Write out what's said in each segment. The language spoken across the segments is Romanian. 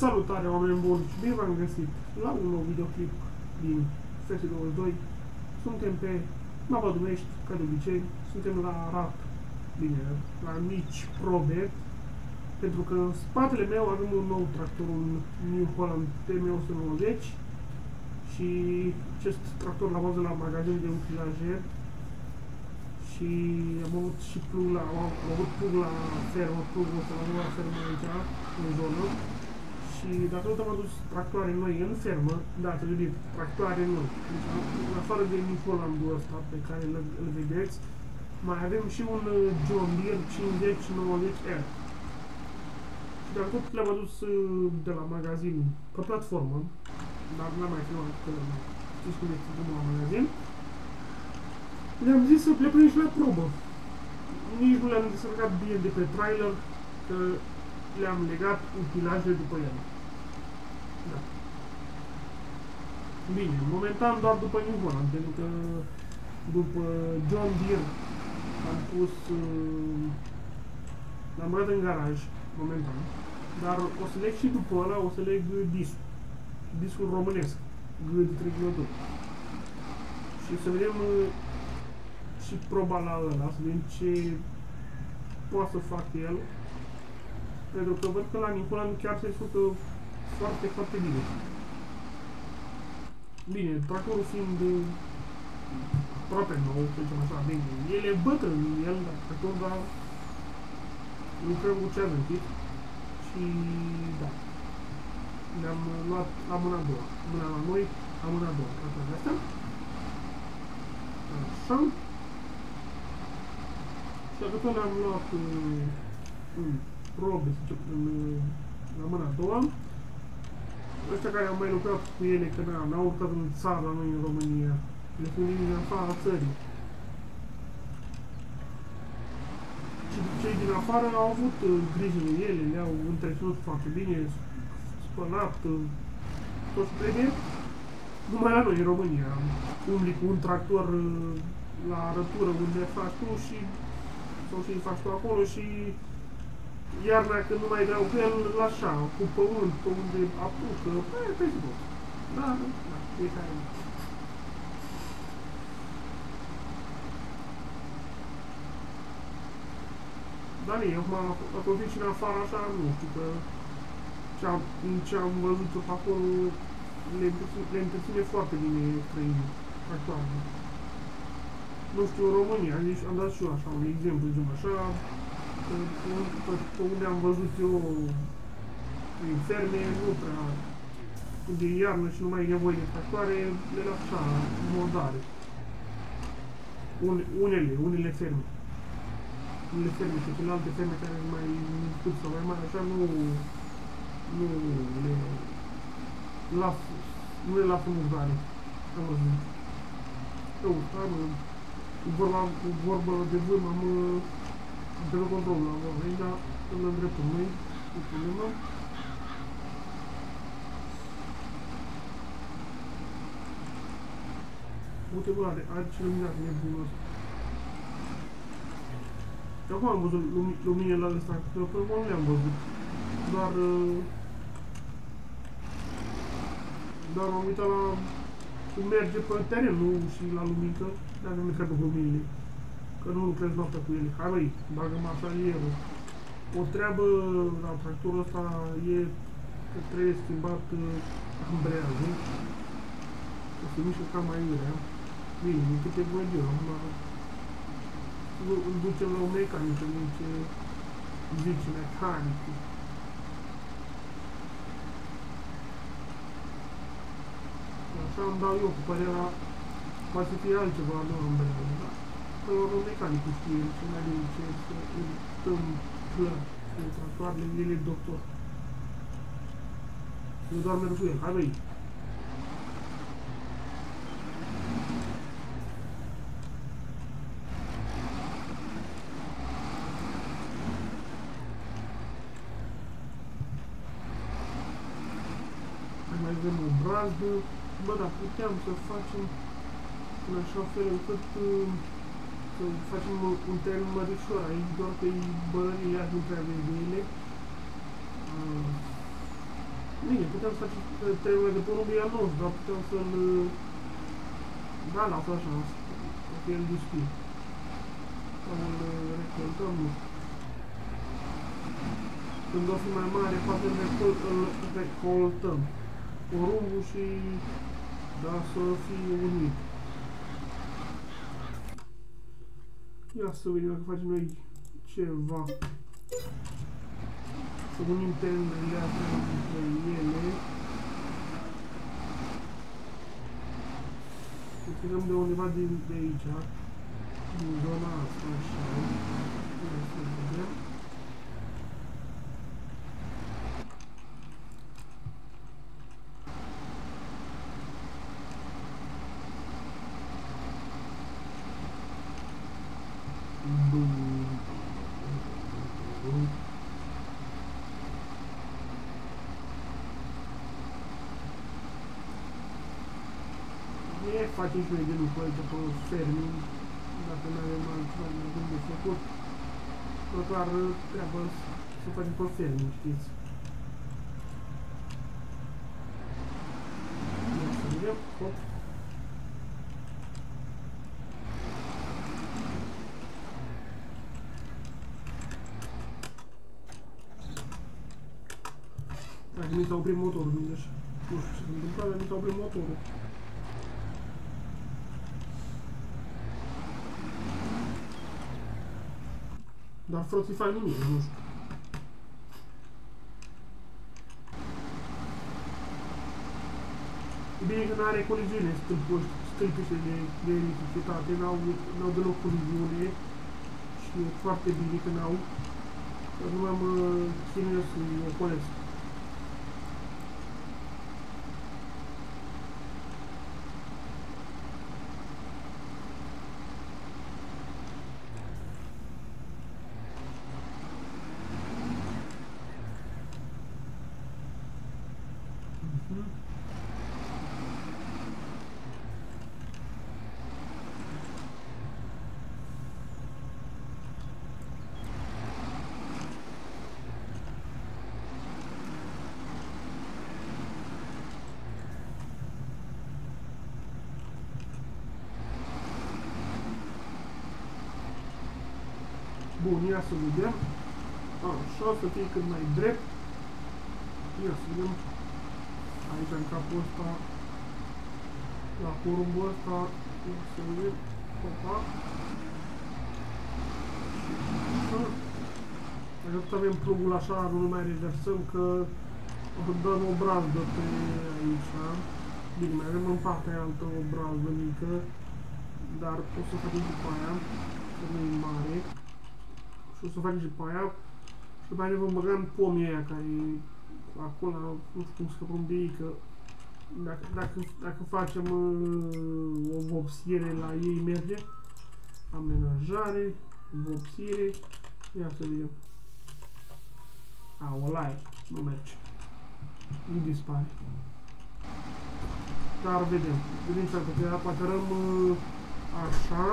Salutare, oameni buni, și bine v-am găsit la un nou videoclip din FS22. Suntem pe Mapa Dumnești, ca de obicei, suntem la Arad, bine, la mici probe, pentru că în spatele meu avem un nou tractor, un New Holland TM190 și acest tractor l-am văzut la magazin de utilaje și am avut și plug la, am avut plug la fermă, plugul ăsta la noua fermă aici, în zonă. Și dacă tot am adus tractoare noi în fermă, da, să vedem, tractoare noi. Deci, în afară de New Hollandul ăsta pe care îl vedeți, mai avem și un John Deere 5090R. Și dacă tot le-am adus de la magazin pe platformă, dar n-am mai filmat, că știți cum este de la magazin, le-am zis să le punem și la probă. Nici nu le-am descărcat bine de pe trailer, că le-am legat utilajele după ele. Da. Bine, momentan doar după New Holland, pentru că după John Deere am pus, l-am băgat în garaj, momentan, dar o să leg și după ăla, o să leg discul românesc, G3 și să vedem și proba la ăla, să vedem ce poate să facă el. Pentru că văd că la New Holland chiar se desfăcă foarte, foarte bine. Bine, tractorul fiind aproape nou, să zicem așa, bine, el e bătrân, el, tractorul, dar lucrăm cu ce a ventit și da, le-am luat la mâna a doua, mâna la noi, la mâna a doua, tractoarele astea. Așa. Și dacă tot le-am luat în probe, să zicem, la mâna a doua, ăștia care au mai lucrat cu ele, că n-au urcat în țară la noi în România, le sunt din afara țării. Și cei din afară au avut grijă de ele, le-au întreținut foarte bine, spălat, tot ce trebuie. Numai la noi în România, umbli cu un tractor la arătură unde faci tu și sau și faci tu acolo și iarna când nu mai vreau cu el, așa, cu pământ, pe unde apucă, pe tot. Da, da, fiecare. Dar nu, acum, dacă o fi și în afară așa, nu știu, că ce am văzut acolo le întreține foarte bine trăinii tractoarele. Nu știu, în România, am dat și eu așa, un exemplu, zicem așa, pe unde am văzut eu în ferme, nu prea, unde e iarnă și nu mai e nevoie de tractoare, le las așa, modare. Unele ferme. Unele ferme și celelalte ferme care sunt mai micuți sau mai mari, așa, nu le lasă murdare. Am văzut. Eu, cu vorba de vârm, am pe controlul la vorba aici, dar îl îndreptăm noi, cu problemă. Uite, bă, are ce luminat nebunul ăsta. Și acum am văzut luminile astea, că pe urmă nu le-am văzut. Doar m-am uitat la cum merge pe teren, nu și la luminică, dar nu trebuie luminile. Că nu lucrez noaptea cu ele. Hai băi, bagă-mă așa ierul. O treabă la tractorul ăsta e că trebuie schimbat ambreiajul. O să mișcă cam mai iurea. Bine, din câte văd eu, acum îl ducem la un mecanic, din ce zice mecanicul. Așa îmi dau eu cu părerea, poate să fie altceva, nu ambreiajul, da? Că un mecanic știe ce mai bine ce să îi întâmplă cu tractoarele, el e doctor. Eu doar merg cu el, hai băi! Mai avem o brazdă, bă, dar puteam să facem în așa fel încât să facem un teren mărișor aici, doar că bărările astea nu prea vezi de ele. Bine, putem să facem treburile de porumb al nostru, dar putem să-l... Da, lasă așa, că el dispui. Sau îl recoltăm, nu știu. Când o fi mai mare, poate îl recoltăm. Porumbul și... Da, să fie unit. Ia să vedem dacă facem noi ceva. Să unim terenele astea între ele. Să ținem de undeva de aici. Din zona asta, așa. Ia să vedem. Facem și noi de lucru aici pe fermi, dacă nu avem altceva de făcut, măcar treabă să facem pe fermi, știți. Ia să vedem, hop. Dacă mi s-a oprit motorul, nu știu ce se întâmplă, dar mi s-a oprit motorul. Dar Frotify nu e, nu știu. E bine că n-are coliziune stâlpiște de electricitate, n-au deloc coliziune și e foarte bine că n-au, că nu am chinuie să-i ocolesc. Bun, ia să vedem. Așa, să fie cât mai drept. Ia să vedem. Aici, în capul ăsta, la porumbul ăsta, ia să vedem. Opa. Așa tot avem plugul așa, nu mai reversăm, că o să dăm o brazdă pe aici. Bine, mai avem în partea aia altă o brazdă mică, dar o să facem după aia, că nu e mare. Și o să facem și pe aia. Și după aia ne vom băga în pomii aia care e acolo, nu știu cum scăpăm de ei, că dacă facem o vopsire la ei merge. Amenajare, vopsire, ia să vedem. O like, nu merge. Nu dispare. Dar vedem. Vedem ce că apătărăm așa.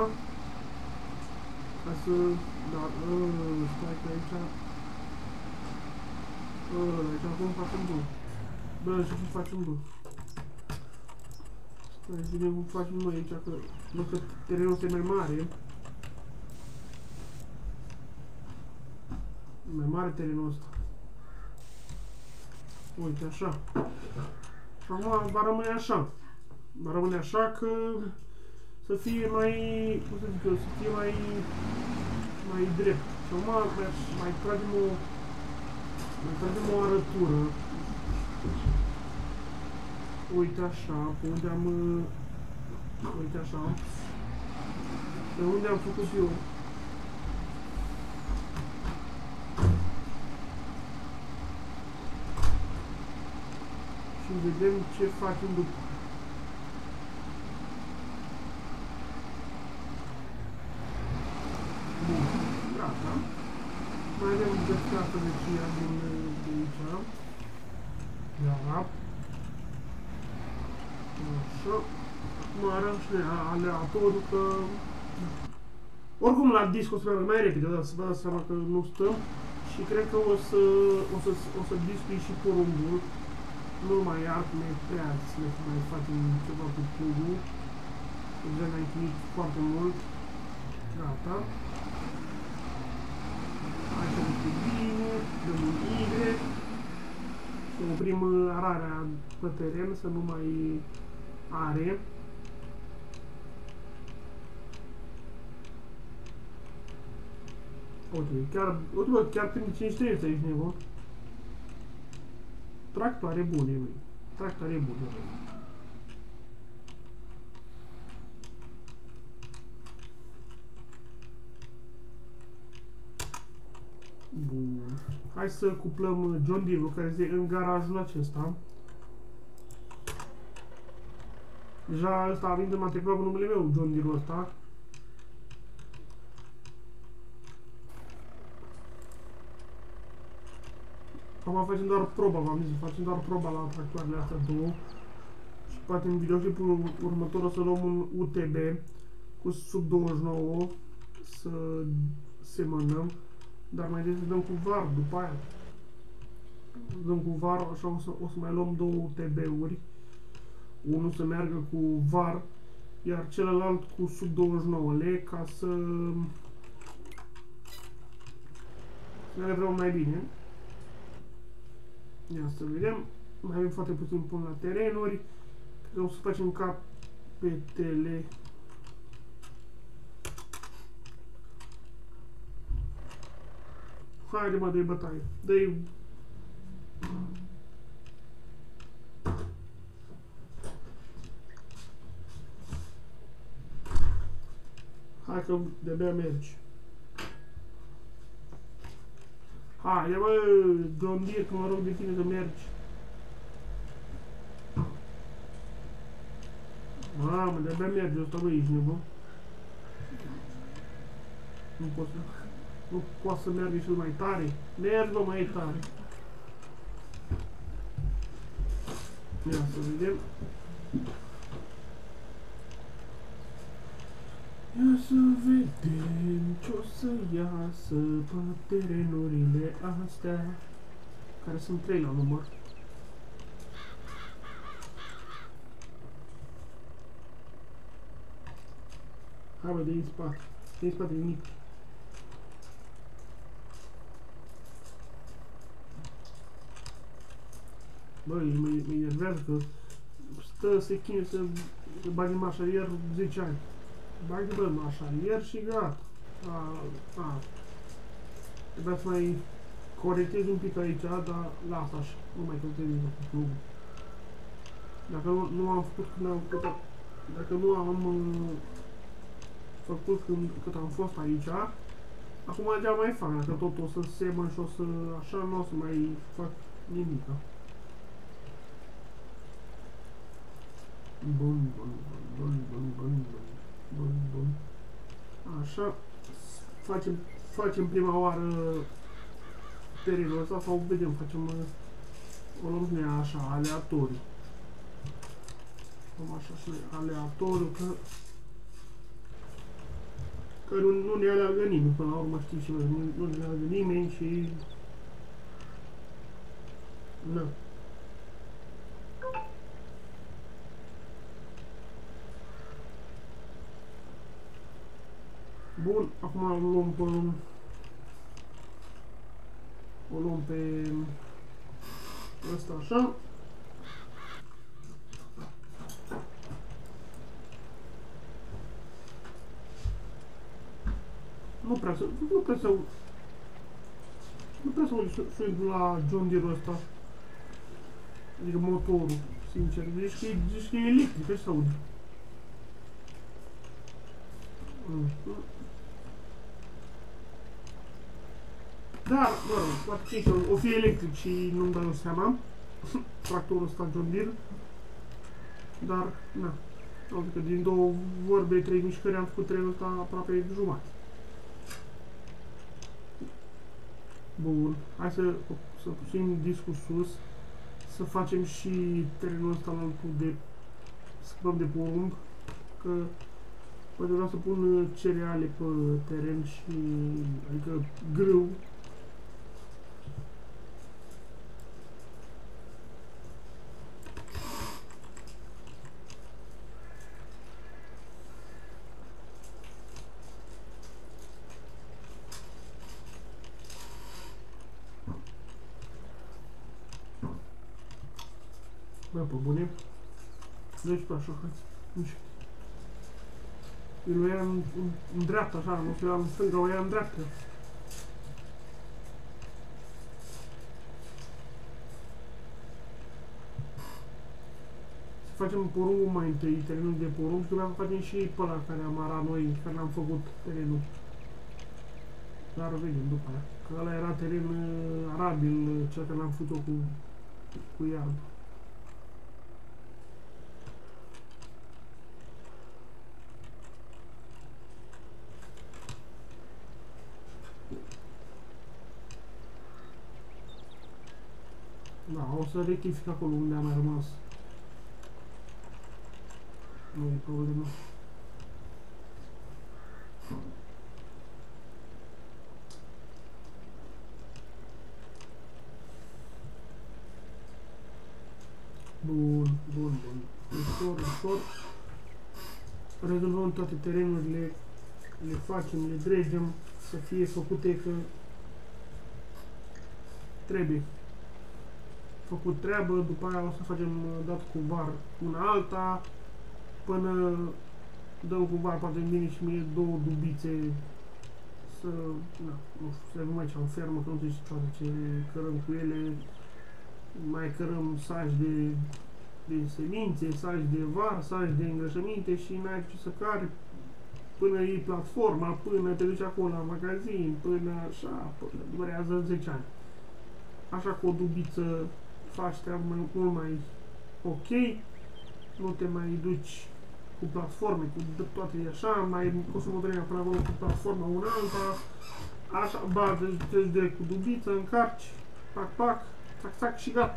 Ca să... Da, stai că aici... Aici acum facem bun. Bă, și cum facem bun. Stai, să vedem cum facem noi aici, că văd că terenul este mai mare. Mai mare terenul ăsta. Uite, așa. Și acum va rămâne așa. Va rămâne așa că... Să fie mai... cum să zic eu, să fie mai drept. Și acum mai tragem o arătură. Uite așa, pe unde am... Uite așa. Pe unde am făcut eu. Și vedem ce facem după. Bun, gata. Mai avem descată de cia din aici. Iar. Așa. Acum arăm și aleatoriu că... Oricum la disc o să merg mai repede, dar să vă dați seama că nu stăm. Și cred că o să discui și porumbul. nu mai acum e prea să mai facem ceva cu plugul. Deja ne-am chinuit foarte mult. Gata. Așa este bine, dăm un Y. Să oprim ararea pe teren, să nu mai are. Uite, chiar prinde 5 trebuie aici, nebun. Tractoare bune, măi. Tractoare bune, măi. Bun. Hai să cuplăm John Deere-ul care este în garajul acesta. Deja ăsta avem matriculat cu numele meu, John Deere-ul ăsta. Acum facem doar proba, v-am zis, facem doar proba la tractoarele astea două. Și poate în videoclipul următor o să luăm un UTB cu sub 29 să semănăm. Dar mai trebuie să dăm cu var după aia. Dăm cu var, așa o să mai luăm două UTB-uri. Unul să meargă cu var, iar celălalt cu sub 29 lei, ca să ne vreau mai bine. Ia să vedem. Mai avem foarte puțin până la terenuri. Cred că o să facem capetele. Haide mă, dă-i bătaie. Dă-i... Hai că de-abia mergi. Haide mă, John Deere, că mă rog de tine să mergi. Mamă, de-abia merge ăsta, bă, ești nebun. Nu pot să... Nu poate să meargă și mai tare. Mergi, bă, mai tare. Ia să vedem. Ia să vedem ce-o să iasă pe terenurile astea. Care sunt 3 la număr. Hai, bă, de-i în spate. De-i în spate nimic. Băi, mă enervează că stă, se chinuie să bagi în mașalier 10 ani. Bagi, bă, în mașalier și gata. Trebuia să mai corectez un pic aici, dar lasă așa. Nu mai corectez cu plugul. Dacă nu am făcut când am făcut, dacă nu am făcut cât am fost aici, acum deja mai fac. Dacă tot o să semăn și o să așa, nu o să mai fac nimic. Bun. Așa, facem prima oară terenul ăsta sau vedem, facem o luăm așa, aleatoriu. Luăm așa și aleatoriu, că nu ne aleagă nimeni, până la urmă știi și nu ne aleagă nimeni și... Na. Bun, acum o luăm pe ăsta așa. Nu prea să uit la John Deere-ul ăsta. Adică motorul, sincer. Zici că e electric, ce să aud. Da, mă rog, poate că o fi electric și nu-mi dau seama. Tractorul ăsta John Deere. Dar, na. Adică din 2 vorbe, 3 mișcări am făcut trenul ăsta aproape jumătate. Bun, hai să puțin discul sus. Să facem și terenul ăsta de scăpăm de porumb. Că poate vreau să pun cereale pe teren și, adică grâu. Bă, pe bune. Deci pe așa, hați. Nu știu. Eu o ia în dreapta, așa, nu știu, în stânga, o ia în dreapta. Să facem porumbul mai întâi, terenul de porumb, și după aceea facem și pe ăla care am arat noi, care l-am făcut terenul. Dar vedem după aia. Că ăla era teren arabil, cel care l-am făcut-o cu iarbă. Da, o să rectific acolo unde a mai rămas. Nu e problemă. Bun. Ușor. Rezolvăm toate terenurile, le facem, le dregem, să fie făcute că trebuie. Făcut treabă, după aia o să facem dat cu var una alta, până dăm cu var, poate bine și mie 2 dubițe să, na, nu știu, să avem aici în fermă, că nu știu ce cărăm cu ele, mai cărăm saci de semințe, saci de var, saci de îngrășăminte și n-ai ce să cari până iei platforma, până te duci acolo la magazin, până așa, până durează 10 ani. Așa cu o dubiță faci treaba mult mai ok, nu te mai duci cu platforme, cu toate așa, mai consumă vremea până acolo cu platforma una alta, așa, deci direct cu dubiță, încarci, pac, tac și gata.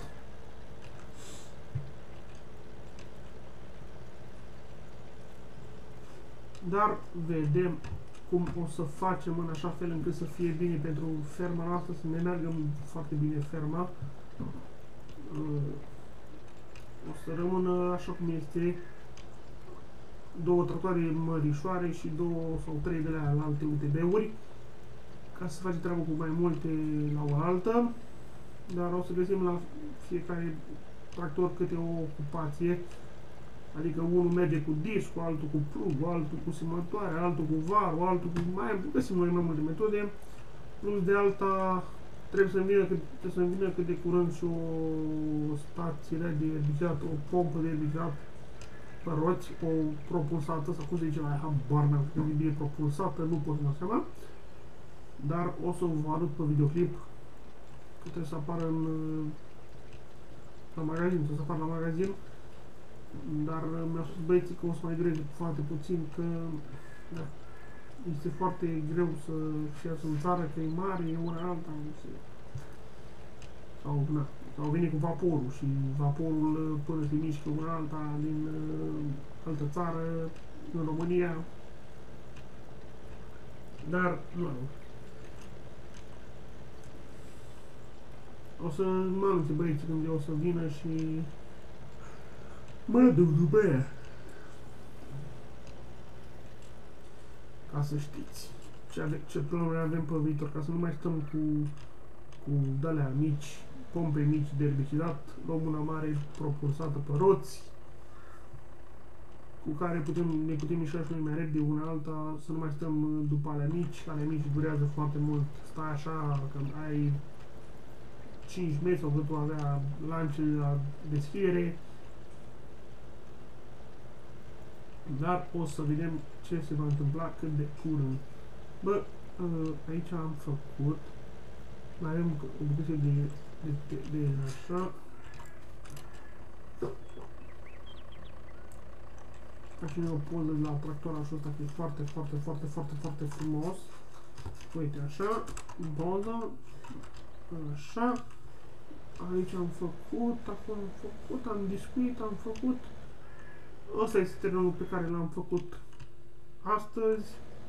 Dar vedem cum o să facem în așa fel încât să fie bine pentru ferma noastră, să ne meargă foarte bine ferma. O să rămână așa cum este, 2 tractoare mărișoare și 2 sau 3 de la alte UTB-uri, ca să face treabă cu mai multe la oaltă, dar o să găsim la fiecare tractor câte o ocupație, adică unul merge cu discul, altul cu plug, altul cu semănătoare, altul cu varul, altul cu mai găsim noi mai multe metode, plus de alta trebuie să-mi vină cât de curând și o stație de erbicat, o pompă de erbicat pe roți, o propulsată, sau cum se zice la habar n-am, că e propulsată, nu pot să mă seama, dar o să vă arăt pe videoclip, că trebuie să apară la magazin, trebuie să apară la magazin, dar mi-au spus băieții că o să mai dureze foarte puțin, că da, este foarte greu să fie în țară, că e mare, e una alta, sau vine cu vaporul și vaporul până se mișcă una alta din altă țară, în România, dar nu. O să mă anunțe băieții când o să vină și mă duc după ea. Ca să știți ce planuri avem pe viitor, ca să nu mai stăm cu de-alea mici, pompe mici de erbicidat, luăm una mare propulsată pe roți, cu care ne putem mișca și noi mai repede una alta, să nu mai stăm după alea mici durează foarte mult, stai așa, că ai 5 metri sau cât o avea lance la deschidere, dar o să vedem ce se va întâmpla cât de curând. Bă, aici am făcut, mai avem o bucăție de așa. Facem o poză la tractorul ăsta, că e foarte frumos. Uite așa, poză, așa. Aici am făcut, acum am făcut, am discuit, am făcut. Ăsta este terenul pe care l-am făcut astăzi.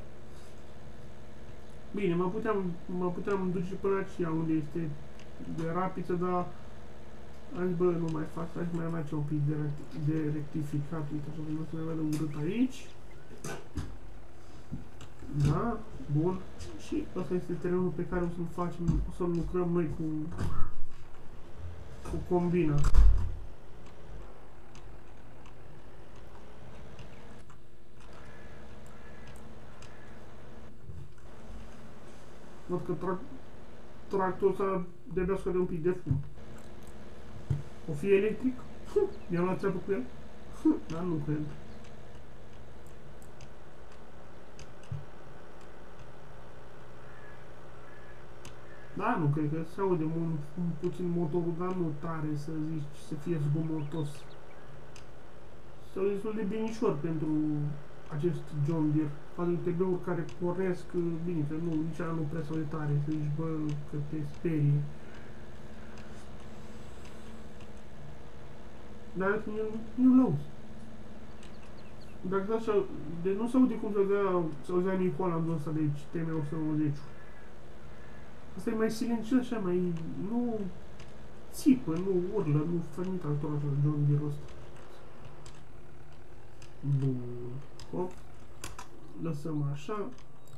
Bine, mă puteam duce până aici unde este de rapiță, dar am zis, bă, nu mai fac, hai să mai am aici un pic de rectificat, uite așa, nu se mai vede urât aici. Da, bun. Și ăsta este terenul pe care o să-l facem, o să-l lucrăm noi cu combina. Văd că tractorul ăsta de-abia scade un pic de fum. O fi electric? Mi-am luat treabă cu el? Dar nu cred. Da, nu cred că se aude puțin motorul, dar nu tare să zici, să fie zgomotos. Se aude destul de binișor pentru acest John Deere. Față de TB-uri care pornesc, bine, că nu, nici ala nu prea se aude tare, să zici, bă, că te sperie. Dar nu-l auzi. Dacă așa, de nu se aude cum se auzea Nicolandul ăsta de aici, TM190. Asta e mai silențios, așa, mai... nu țipă, nu urlă, nu fă nimic actorul ăsta, John Deere ăsta. Bun. Hop. Lăsăm așa.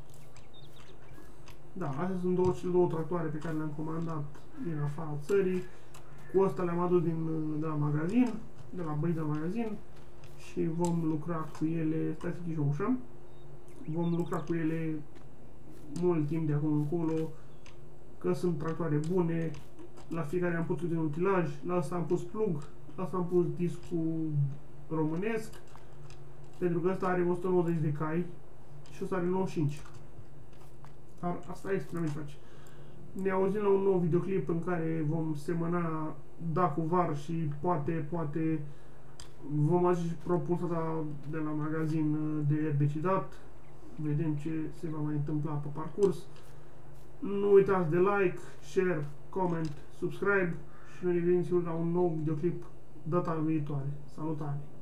Da, astea sunt cele două tractoare pe care le-am comandat din afara țării. Cu ăsta le-am adus de la magazin, de la băi de magazin. Și vom lucra cu ele, stai să închizi ușa. Vom lucra cu ele mult timp de acum încolo, că sunt tractoare bune. La fiecare am pus un utilaj, la asta am pus plug, la asta am pus discul românesc, pentru că ăsta are 190 de cai și ăsta are 95. Dar asta este ce face. Ne auzim la un nou videoclip în care vom semăna da cu var și poate vom ajunge propulsata de la magazin de erbicidat. Vedem ce se va mai întâmpla pe parcurs. Nu uitați de like, share, comment, subscribe și ne revenim la un nou videoclip data viitoare. Salutare!